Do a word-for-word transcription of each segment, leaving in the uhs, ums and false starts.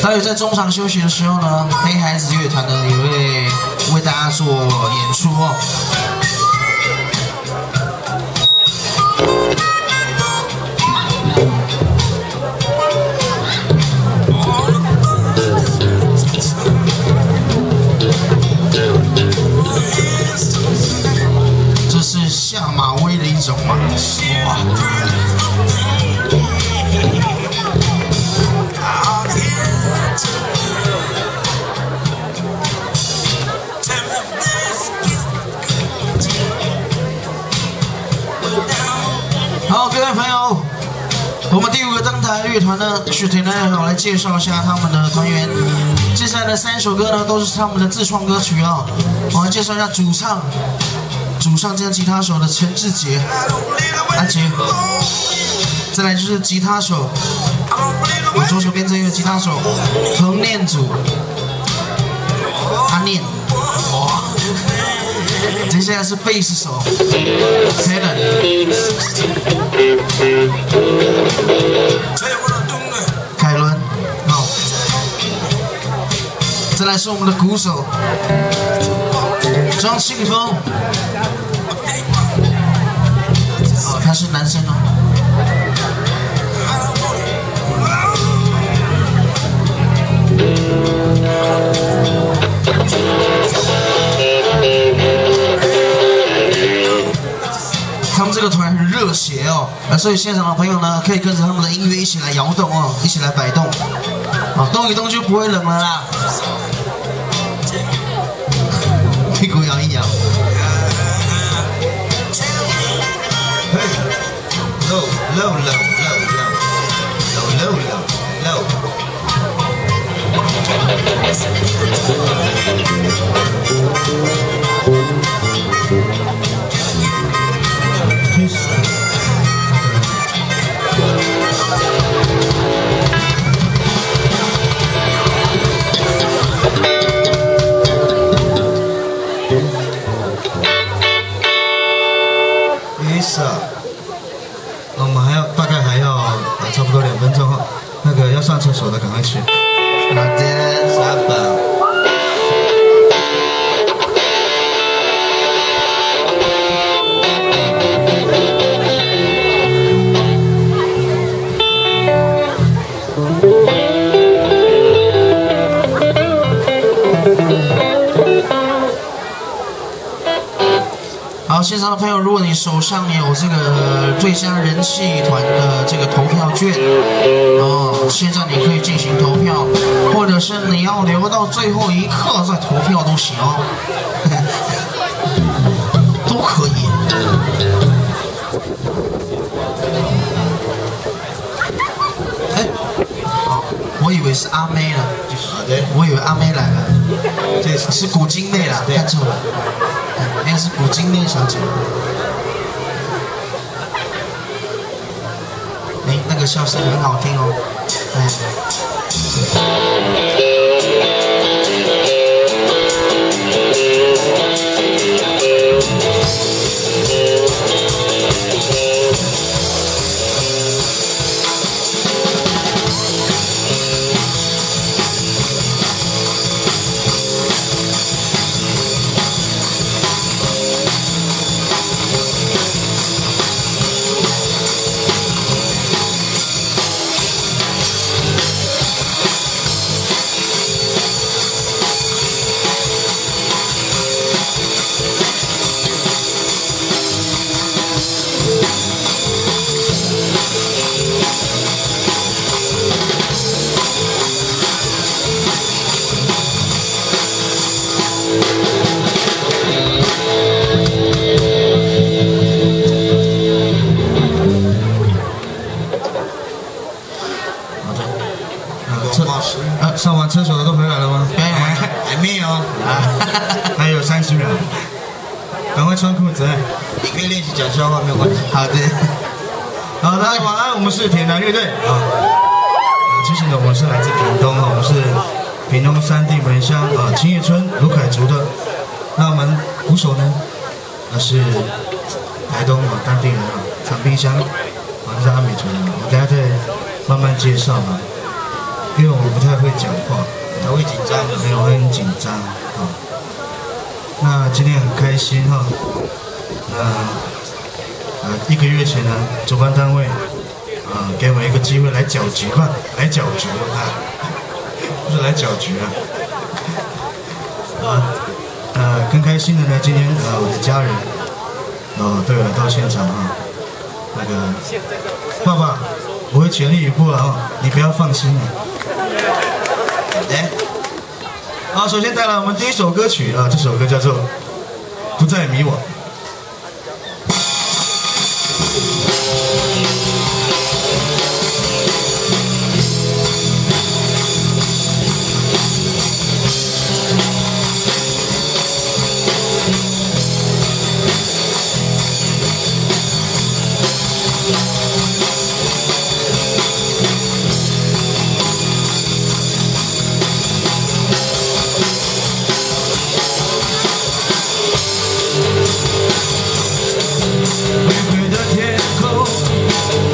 还有在中场休息的时候呢，黑孩子乐团呢也会为大家做演出哦。这是下马威的一种嘛，哇！ 好，各位朋友，我们第五个登台乐团呢是田南好来介绍一下他们的团员。接下来的三首歌呢都是他们的自创歌曲啊、哦。我来介绍一下主唱，主唱兼吉他手的陈志杰，阿杰。再来就是吉他手，我左手边这位吉他手彭念祖，阿念，哇。 接下来是贝斯手 Helen， 凯伦，哦，再来是我们的鼓手张庆峰，哦，他是男生哦。 他们这个团很热血哦，啊，所以现场的朋友呢，可以跟着他们的音乐一起来摇动哦，一起来摆动，啊，动一动就不会冷了啦，屁股摇一摇。Low low low low low low low low。 我们还要大概还要差不多两分钟哈，那个要上厕所的赶快去。好的，下班。好，现场的朋友，如果你手上有这个最佳人气团的这个投票券，哦，现在你可以进行投票，或者是你要留到最后一刻再投票都行哦，都可以。哎，好，我以为是阿妹了，我以为阿妹来了，这是古今妹啦，看错了。 应该是古今妹小姐。哎，那个笑声很好听哦。哎。呃，上完厕所的都回来了吗？还还没有啊，还有三十秒，赶快穿裤子。你可以练习讲笑话，没有关系。好的，好，大家晚安，我们是铁男乐队啊。其实呢，我们是来自屏东啊，我们是屏东三地门乡啊青叶村卢凯族的。那我们鼓手呢，那是台东啊当地人啊，长滨乡啊，这是阿美族人，我等下再慢慢介绍啊。 因为我不太会讲话，他会紧张的，没有，我很紧张啊。那今天很开心哈，那呃一个月前呢，主办单位啊、呃、给我一个机会来搅局吧，来搅局啊，不是来搅局啊。啊呃更开心的呢，今天呃我的家人哦都有来到现场啊，那个爸爸我会全力以赴了啊，你不要放心啊。来，好，首先带来我们第一首歌曲啊，这首歌叫做《不再迷惘》。灰灰的天空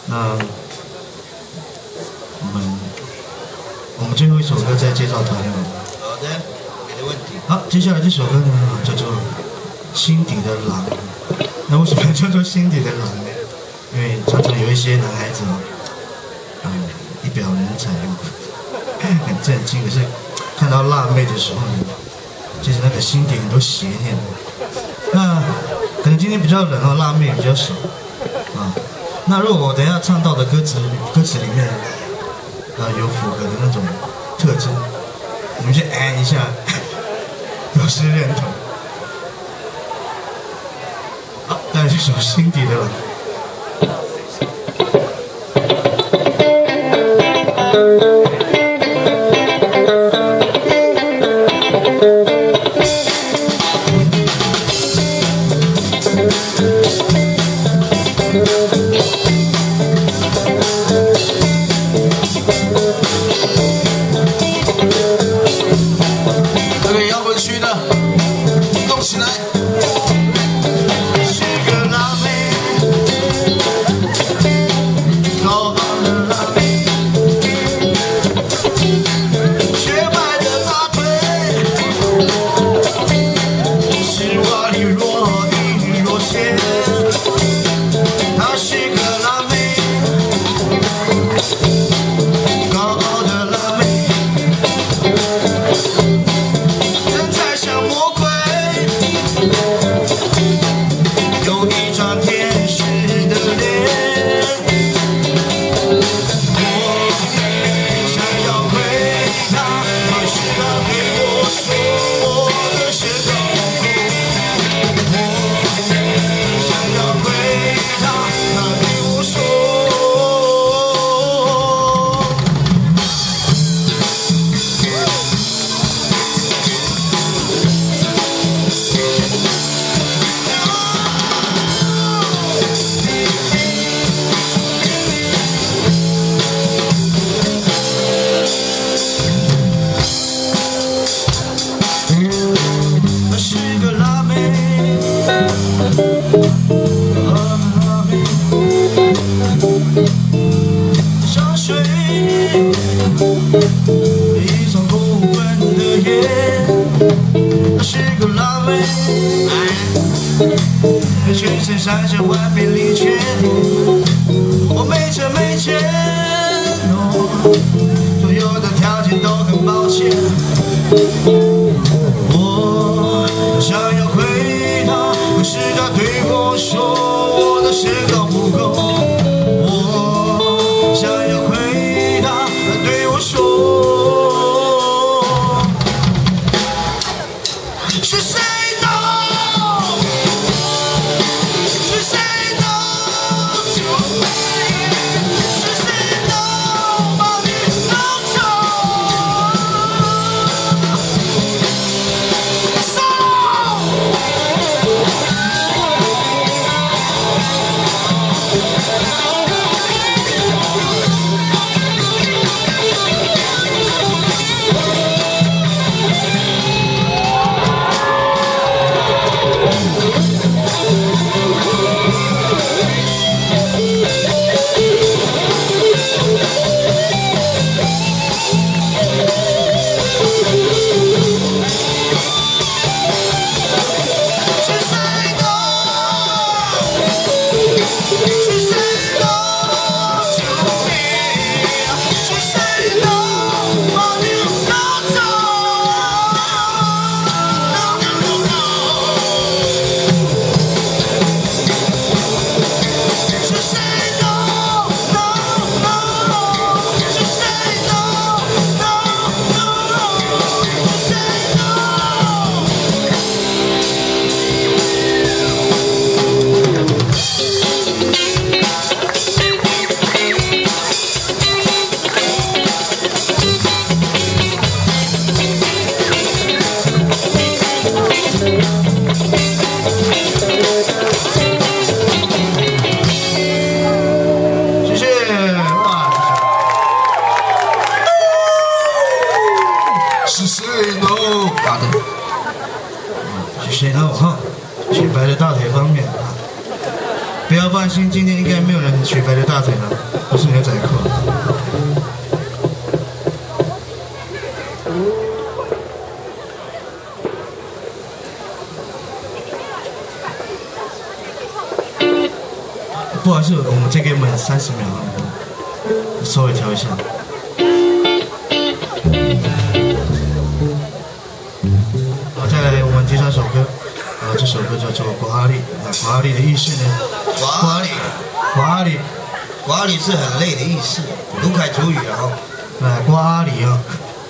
那我们我们最后一首歌再介绍团员。好的，没问题。好，接下来这首歌呢叫做《心底的狼》。那为什么叫做心底的狼呢？因为常常有一些男孩子哦，嗯，一表人才哦，很震惊，可是看到辣妹的时候呢，其实那个心底很多邪念。那可能今天比较冷哦，辣妹比较少啊。那如果我等一下唱到的歌词歌词里面，呃，有符合的那种特征，你们先按一下，表示认同。好，带来这首《心底的狼》。全身闪着万变里缺我没钱没钱，所有的条件都很抱歉。我想要回答，可是他对我说我的身高不够。我想要回答，他对我说是谁？ 心，今天应该没有人学白的大腿了，不是牛仔裤。不好意思，我们再给你们三十秒，稍微调一下。好，再来我们第三首歌。 啊，这首歌叫做《瓜里》。那瓜里的意思呢？ 瓜里， 瓜里， 瓜里是很累的意思。卢凯族语啊。 来，瓜里啊。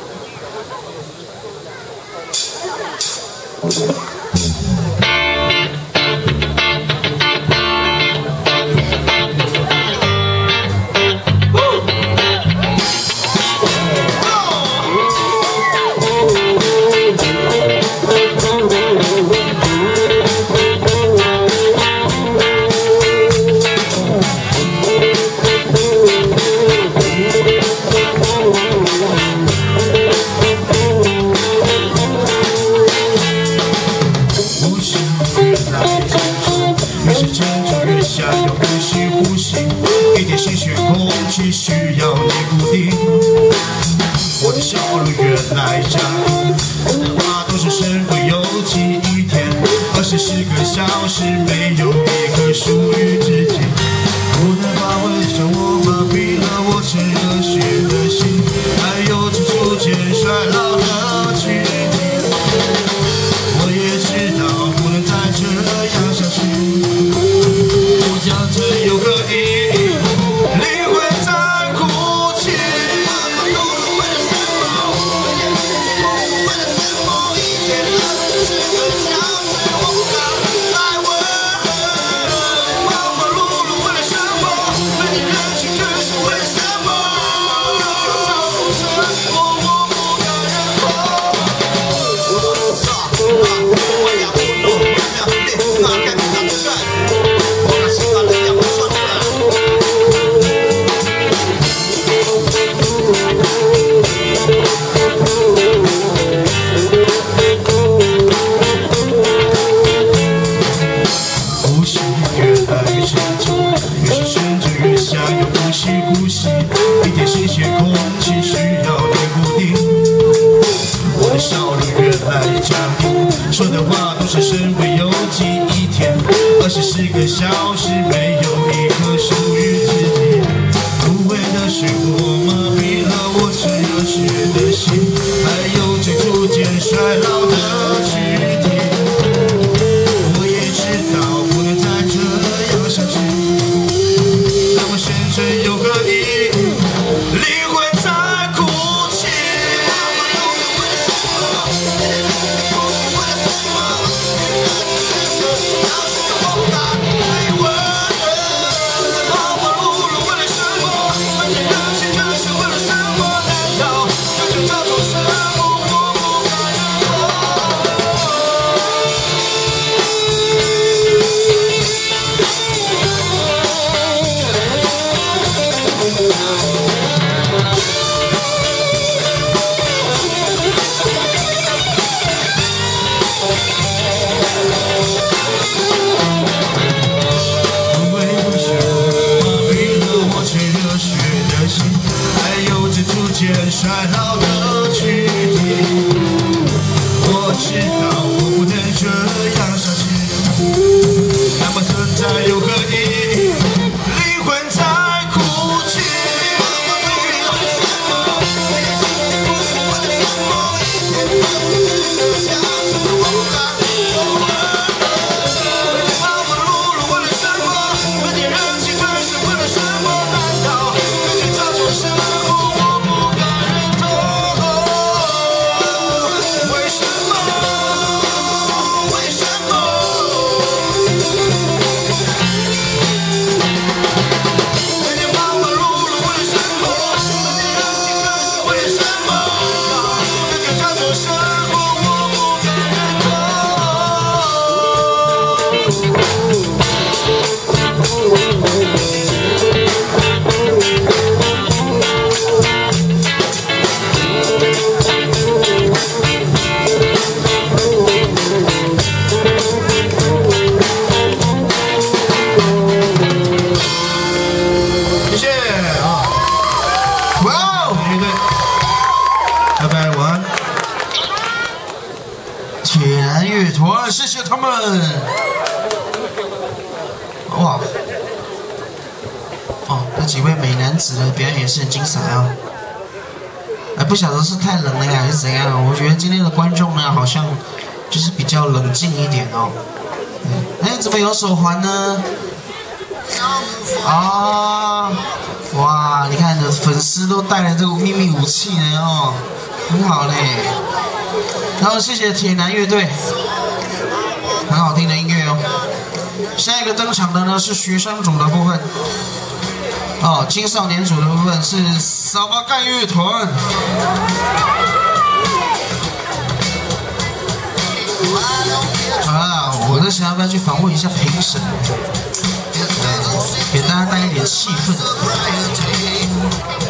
需要你固定，我的笑容越来加硬，话都是身不由己。一天二十四个小时，没有一刻属于自己。我的话会将我麻痹了，我是热血的心，还有着逐渐衰老的躯体。我也知道不能再这样下去，不讲这有何意义？ 说的话都是身不由己，一天二十四个小时，没有一刻属于自己。无谓的生活麻痹了我是热血的心，还有着逐渐衰老的躯体。我也知道不能再这样下去，那么生存有何意义？灵魂在哭泣。 衰老的躯体，我知道我不能这样下去，那么存在有何意义？灵魂在哭泣。忙忙碌碌为了什么？满点热情追是为了什么？难道这就叫做生活？ 我不敢认同。 谢谢他们。哇，哦，这几位美男子的表演也是很精彩啊。哎，不晓得是太冷了呀，还是怎样？我觉得今天的观众呢，好像就是比较冷静一点哦。哎，怎么有手环呢？啊，哇！你看，你的粉丝都带了这个秘密武器呢哦，很好嘞。然后谢谢铁男乐队，很好听的音乐哦。下一个登场的呢是学生组的部分，哦，青少年组的部分是萨巴盖乐团。啊，我在想要不要去访问一下评审，给大家带一点气氛。